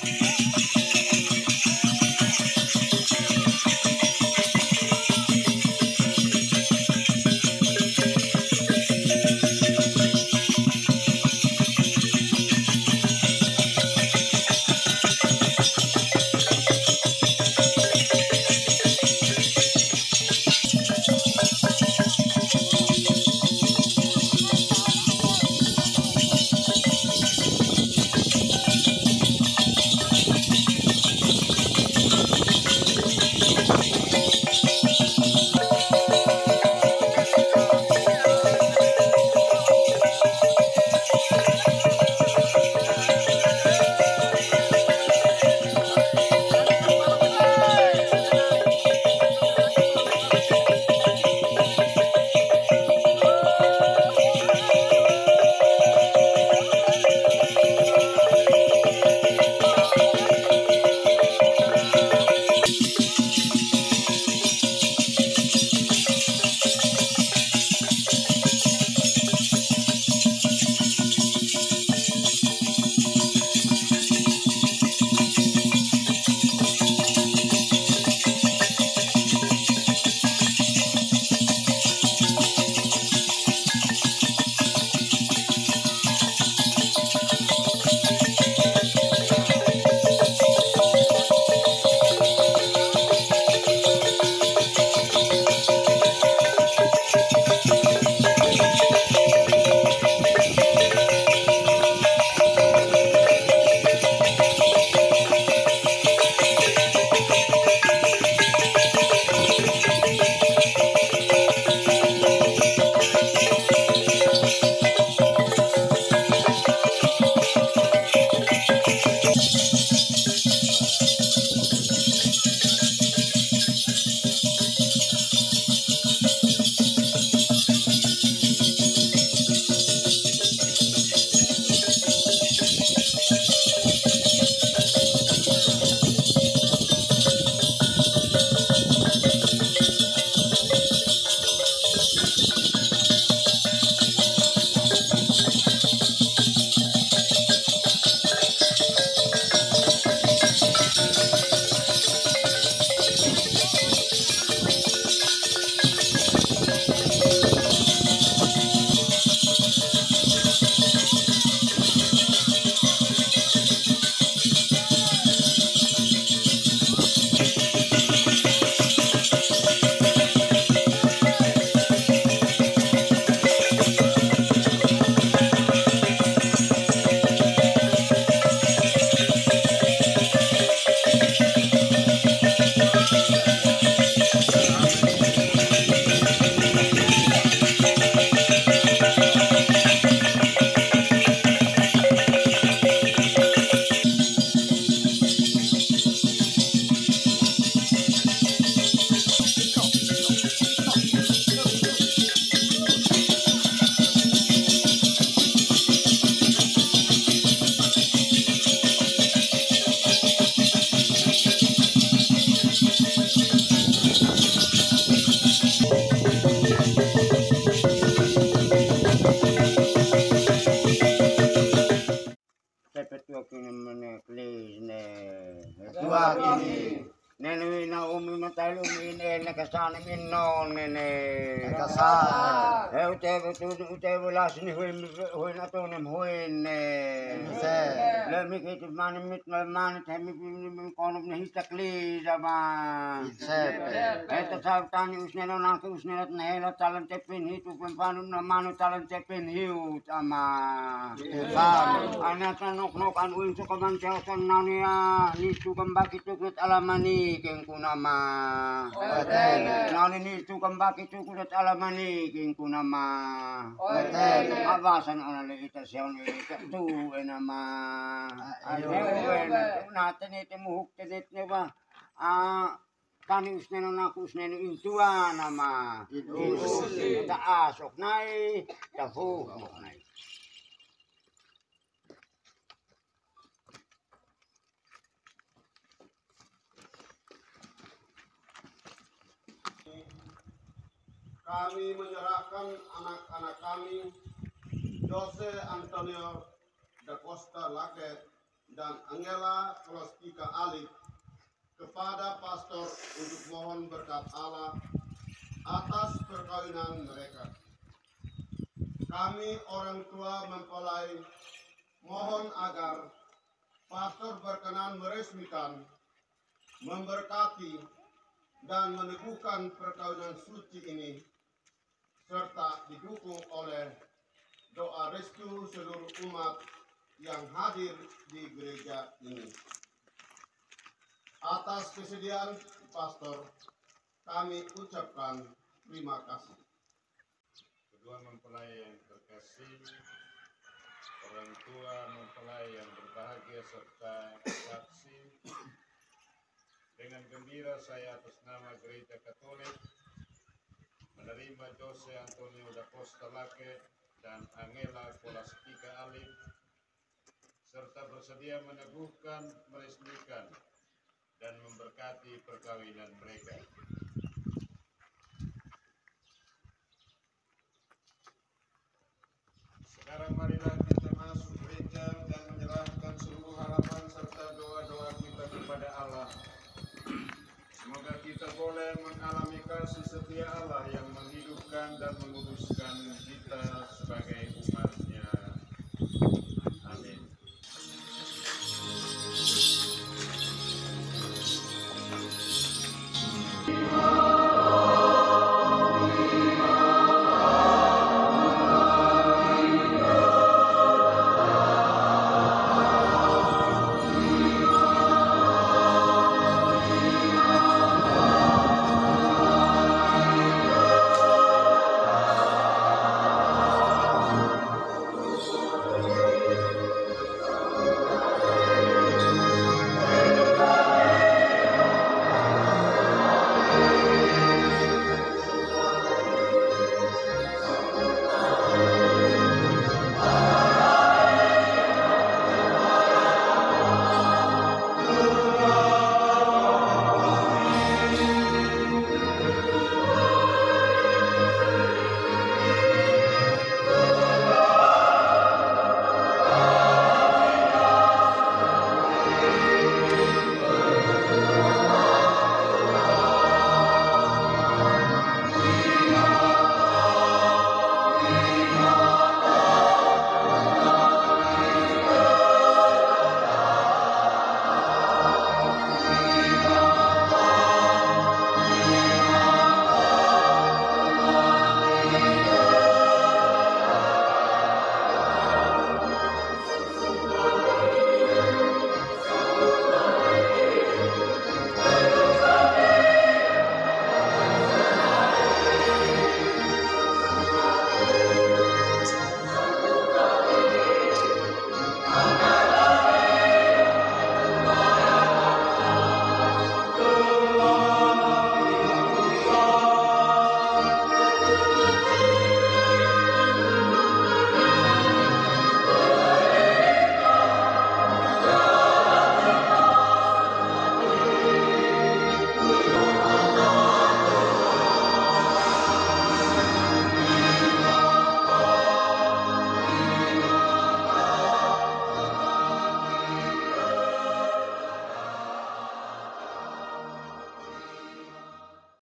Nene na umi matalu mine na kasana minno nene kasana ute bulas ni huin atonem huin le mikit man mit man temi konom ne hitakli zaman eta sabtani usne no nak usne na hela talan tepin hitu pempanum na manu talan tepin hiu ama ana tanok nok an uin sukaman cewsan nania ni sukambaki tukut alamani king kunama nani ni sukambaki tukut alamani king kunama abasan anale ita siang ita tu enama ayo naten ite muhuk tedet ne ba kani usneno naku usneno intua nama ta asok nai ta fu nai kami menyerahkan anak-anak kami Jose Antonio da Costa Laget dan Angela Kolastika Alif kepada pastor untuk mohon berkat Allah atas perkawinan mereka. Kami orang tua mempelai mohon agar pastor berkenan meresmikan, memberkati, dan meneguhkan perkawinan suci ini, serta didukung oleh doa restu seluruh umat yang hadir di gereja ini. Atas kesediaan pastor, kami ucapkan terima kasih. Kedua mempelai yang terkasih, orang tua mempelai yang berbahagia serta saksi, dengan gembira saya atas nama Gereja Katolik menerima Jose Antonio da Costa Lake dan Angela Kolastika Alif serta bersedia meneguhkan, meresmikan, dan memberkati perkawinan mereka. Sekarang marilah kita masuk gereja dan menyerahkan seluruh harapan serta doa-doa kita kepada Allah. Semoga kita boleh mengalami kasih setia Allah yang menghidupkan dan menguduskan kita